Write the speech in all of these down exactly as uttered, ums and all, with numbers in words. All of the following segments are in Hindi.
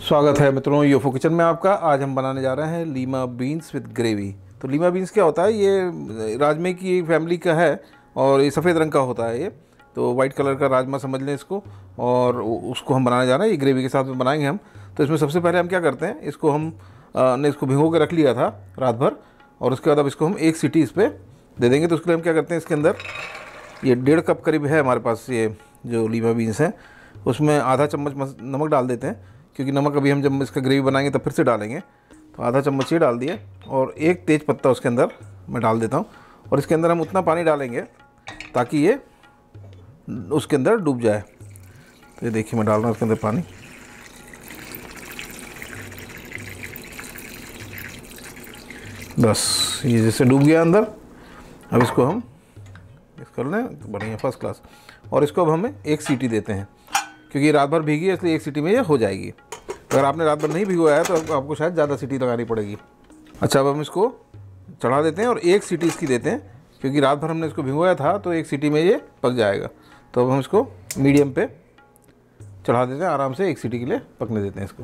स्वागत है मित्रों यूएफओ किचन में आपका। आज हम बनाने जा रहे हैं लीमा बीन्स विद ग्रेवी। तो लीमा बीन्स क्या होता है? ये राजमे की एक फैमिली का है और ये सफ़ेद रंग का होता है। ये तो वाइट कलर का राजमा समझ लें इसको, और उसको हम बनाने जा रहे हैं। ये ग्रेवी के साथ में बनाएंगे हम। तो इसमें सबसे पहले हम क्या करते हैं, इसको हम आ, ने इसको भिगो के रख लिया था रात भर, और उसके बाद अब इसको हम एक सीटी इस पर दे देंगे। तो उसके लिए हम क्या करते हैं, इसके अंदर ये डेढ़ कप करीब है हमारे पास ये जो लीमा बीन्स है, उसमें आधा चम्मच नमक डाल देते हैं, क्योंकि नमक अभी हम जब इसका ग्रेवी बनाएंगे तब फिर से डालेंगे। तो आधा चम्मच ये डाल दिए, और एक तेज़ पत्ता उसके अंदर मैं डाल देता हूँ। और इसके अंदर हम उतना पानी डालेंगे ताकि ये उसके अंदर डूब जाए। तो ये देखिए मैं डाल रहा हूँ उसके अंदर पानी। बस ये जैसे डूब गया अंदर। अब इसको हम इस कर लें बढ़िया फर्स्ट क्लास। और इसको अब हमें एक सीटी देते हैं, क्योंकि ये रात भर भीगी है, इसलिए एक सीटी में ये हो जाएगी। अगर आपने रात भर नहीं भिगोया है तो आपको शायद ज़्यादा सीटी लगानी पड़ेगी। अच्छा, अब हम इसको चढ़ा देते हैं और एक सीटी इसकी देते हैं, क्योंकि रात भर हमने इसको भिगोया था तो एक सीटी में ये पक जाएगा। तो अब हम इसको मीडियम पे चढ़ा देते हैं, आराम से एक सीटी के लिए पकने देते हैं इसको।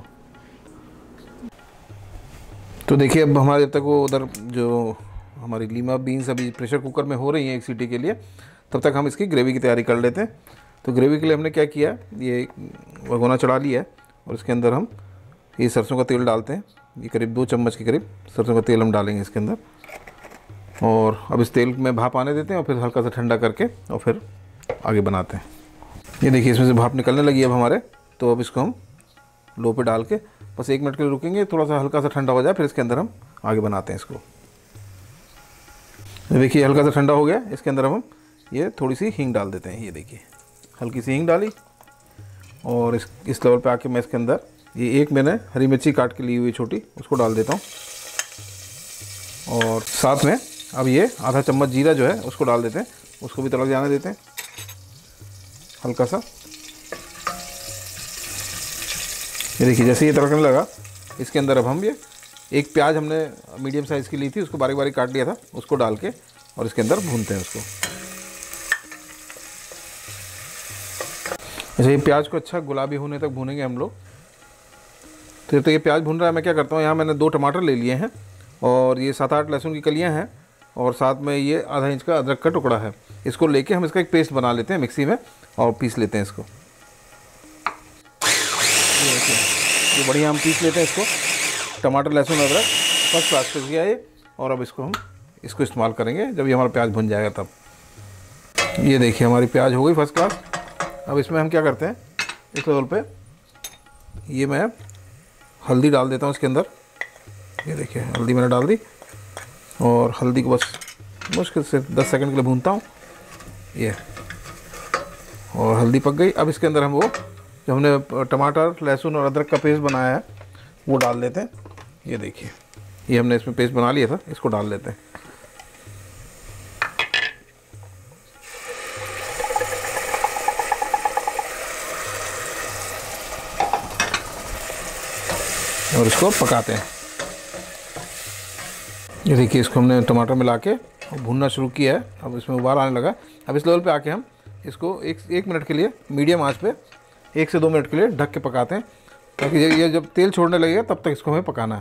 तो देखिए अब हमारे जब तक वो उधर जो हमारी लीमा बीन्स अभी प्रेशर कुकर में हो रही हैं एक सीटी के लिए, तब तक हम इसकी ग्रेवी की तैयारी कर लेते हैं। तो ग्रेवी के लिए हमने क्या किया, ये भगोना चढ़ा लिया है और इसके अंदर हम ये सरसों का तेल डालते हैं। ये करीब दो चम्मच के करीब सरसों का तेल हम डालेंगे इसके अंदर, और अब इस तेल में भाप आने देते हैं और फिर हल्का सा ठंडा करके और फिर आगे बनाते हैं। ये देखिए इसमें से भाप निकलने लगी है अब हमारे। तो अब इसको हम लो पे डाल के बस एक मिनट के लिए रुकेंगे, थोड़ा सा हल्का सा ठंडा हो जाए, फिर इसके अंदर हम आगे बनाते हैं इसको। देखिए हल्का सा ठंडा हो गया, इसके अंदर हम ये थोड़ी सी हींग डाल देते हैं। ये देखिए हल्की सी हींग डाली, और इस इस लेवल पे आके मैं इसके अंदर ये एक मैंने हरी मिर्ची काट के ली हुई छोटी, उसको डाल देता हूँ। और साथ में अब ये आधा चम्मच जीरा जो है उसको डाल देते हैं, उसको भी तड़क जाने देते हैं हल्का सा। ये देखिए जैसे ये तड़कने लगा, इसके अंदर अब हम ये एक प्याज हमने मीडियम साइज़ की ली थी, उसको बारीक बारीक काट लिया था, उसको डाल के और इसके अंदर भूनते हैं उसको। अच्छा, ये प्याज को अच्छा गुलाबी होने तक भूनेंगे हम लोग। तो तो ये प्याज भून रहा है, मैं क्या करता हूँ, यहाँ मैंने दो टमाटर ले लिए हैं, और ये सात आठ लहसुन की कलियाँ हैं, और साथ में ये आधा इंच का अदरक का टुकड़ा है। इसको लेके हम इसका एक पेस्ट बना लेते हैं मिक्सी में और पीस लेते हैं इसको। ये बढ़िया हम पीस लेते हैं इसको। टमाटर लहसुन अदरक फर्स्ट क्लास पीस गया ये। और अब इसको हम इसको इस्तेमाल करेंगे जब ये हमारा प्याज भुन जाएगा तब। ये देखिए हमारी प्याज हो गई फर्स्ट क्लास। अब इसमें हम क्या करते हैं, इस लेवल पे ये मैं हल्दी डाल देता हूँ इसके अंदर। ये देखिए हल्दी मैंने डाल दी, और हल्दी को बस मुश्किल से दस सेकंड के लिए भूनता हूँ। ये और हल्दी पक गई। अब इसके अंदर हम वो जो हमने टमाटर लहसुन और अदरक का पेस्ट बनाया है वो डाल देते हैं। ये देखिए ये हमने इसमें पेस्ट बना लिया था, इसको डाल देते हैं। और इसको पकाते हैं। ये देखिए इसको हमने टमाटर मिला के और भूनना शुरू किया है। अब इसमें उबाल आने लगा। अब इस लेवल पे आके हम इसको एक एक मिनट के लिए मीडियम आंच पे एक से दो मिनट के लिए ढक के पकाते हैं, ताकि ये जब तेल छोड़ने लगेगा तब तक इसको हमें पकाना है।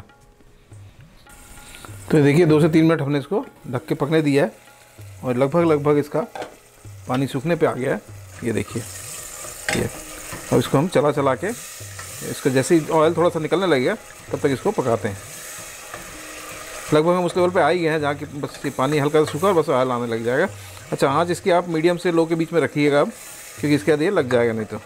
तो देखिए दो से तीन मिनट हमने इसको ढक के पकने दिया है, और लगभग लगभग इसका पानी सूखने पे आ गया है। ये देखिए ये अब इसको हम चला चला के इसका जैसे ही ऑयल थोड़ा सा निकलने लगेगा तब तक इसको पकाते हैं। लगभग हम उस लेवल पे आ ही गए हैं जहाँ की बस ये पानी हल्का सा सूखा और बस ऑयल आने लग जाएगा। अच्छा, आँच इसकी आप मीडियम से लो के बीच में रखिएगा अब, क्योंकि इसके बाद ये लग जाएगा नहीं तो।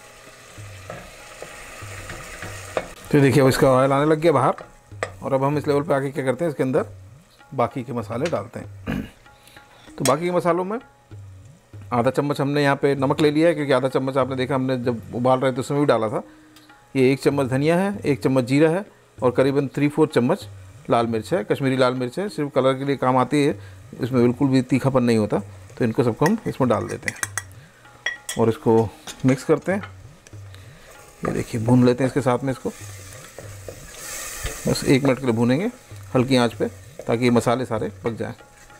तो देखिए अब इसका ऑयल आने लग गया बाहर, और अब हम इस लेवल पे आके क्या करते हैं, इसके अंदर बाकी के मसाले डालते हैं। तो बाकी के मसालों में आधा चम्मच हमने यहाँ पे नमक ले लिया है, क्योंकि आधा चम्मच आपने देखा हमने जब उबाल रहे थे उसमें भी डाला था। ये एक चम्मच धनिया है, एक चम्मच जीरा है, और करीबन थ्री फोर्थ चम्मच लाल मिर्च है। कश्मीरी लाल मिर्च है, सिर्फ कलर के लिए काम आती है, इसमें बिल्कुल भी तीखापन नहीं होता। तो इनको सबको हम इसमें डाल देते हैं और इसको मिक्स करते हैं। ये देखिए भून लेते हैं इसके साथ में इसको, बस एक मिनट के लिए भूनेंगे हल्की आंच पे, ताकि ये मसाले सारे पक जाएं।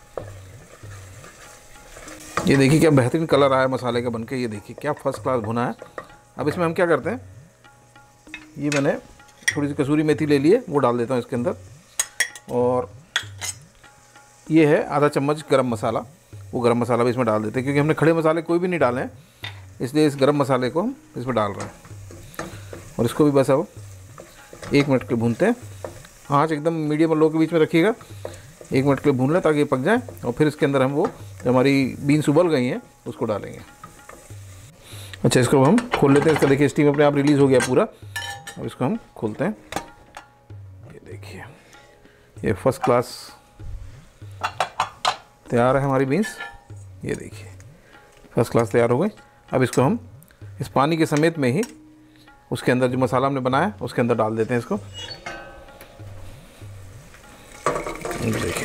ये देखिए क्या बेहतरीन कलर आया मसाले का बनके। ये देखिए क्या फर्स्ट क्लास भुना है। अब इसमें हम क्या करते हैं, ये मैंने थोड़ी सी कसूरी मेथी ले लिए, वो डाल देता हूँ इसके अंदर। और ये है आधा चम्मच गरम मसाला, वो गरम मसाला भी इसमें डाल देते हैं, क्योंकि हमने खड़े मसाले कोई भी नहीं डाले हैं, इसलिए इस गरम मसाले को हम इसमें डाल रहे हैं। और इसको भी बस अब एक मिनट के लिए भूनते हैं। आँच एकदम मीडियम और लो के बीच में रखिएगा, एक मिनट के लिए भून लें ताकि ये पक जाए। और फिर इसके अंदर हम वो जो हमारी बीन्स उबल गई हैं उसको डालेंगे। अच्छा, इसको हम खोल लेते हैं। इसका देखिए स्टीम अपने आप रिलीज़ हो गया पूरा। अब इसको हम खोलते हैं। ये देखिए, ये फर्स्ट क्लास तैयार है हमारी बीन्स। ये देखिए फर्स्ट क्लास तैयार हो गई। अब इसको हम इस पानी के समेत में ही उसके अंदर जो मसाला हमने बनाया उसके अंदर डाल देते हैं इसको। देखिए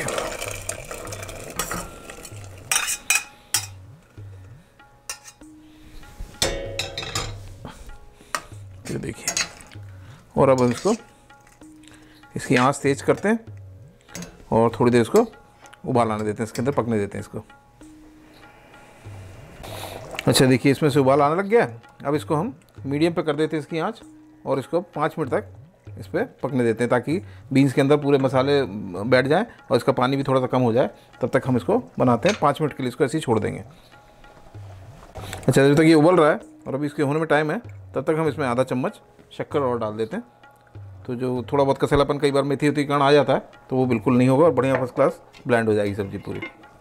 ये देखिए। और अब हम इसको इसकी आंच तेज करते हैं और थोड़ी देर इसको उबाल आने देते हैं, इसके अंदर पकने देते हैं इसको। अच्छा देखिए, इसमें से उबाल आने लग गया। अब इसको हम मीडियम पे कर देते हैं इसकी आंच, और इसको पाँच मिनट तक इस पर पकने देते हैं ताकि बीन्स के अंदर पूरे मसाले बैठ जाएं और इसका पानी भी थोड़ा सा कम हो जाए। तब तक हम इसको बनाते हैं। पाँच मिनट के लिए इसको ऐसे ही छोड़ देंगे। अच्छा, जब तक ये उबल रहा है और अभी इसके होने में टाइम है, तब तक हम इसमें आधा चम्मच शक्कर और डाल देते हैं। तो जो थोड़ा बहुत कसैलापन कई बार मेथी होती के कारण आ जाता है, तो वो बिल्कुल नहीं होगा और बढ़िया फर्स्ट क्लास ब्लेंड हो जाएगी सब्ज़ी पूरी।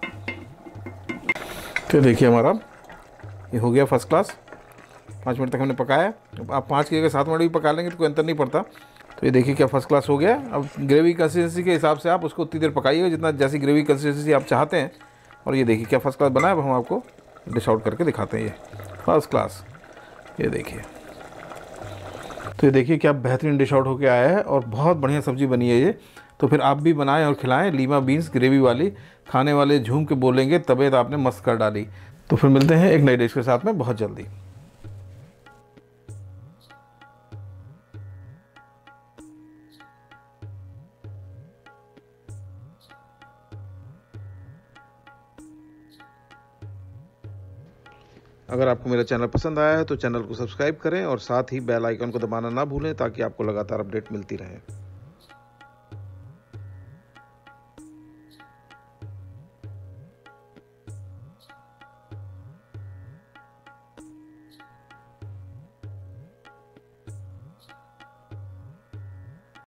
तो देखिए हमारा ये हो गया फर्स्ट क्लास। पाँच मिनट तक हमने पकाया। आप पाँच की जगह सात मिनट भी पका लेंगे तो कोई अंतर नहीं पड़ता। तो ये देखिए क्या फर्स्ट क्लास हो गया। अब ग्रेवी कंसिस्टेंसी के हिसाब से आप उसको उतनी देर पकाइएगा जितना जैसी ग्रेवी कंसिस्टेंसी आप चाहते हैं। और ये देखिए क्या फर्स्ट क्लास बना है। अब हम आपको डिश आउट करके दिखाते हैं। ये फर्स्ट क्लास, ये देखिए। तो ये देखिए क्या बेहतरीन डिश आउट होके आया है और बहुत बढ़िया सब्ज़ी बनी है ये। तो फिर आप भी बनाएं और खिलाएं लीमा बीन्स ग्रेवी वाली। खाने वाले झूम के बोलेंगे तबीयत आपने मस्त कर डाली। तो फिर मिलते हैं एक नई डिश के साथ में बहुत जल्दी। अगर आपको मेरा चैनल पसंद आया है तो चैनल को सब्सक्राइब करें और साथ ही बेल आइकन को दबाना ना भूलें ताकि आपको लगातार अपडेट मिलती रहे।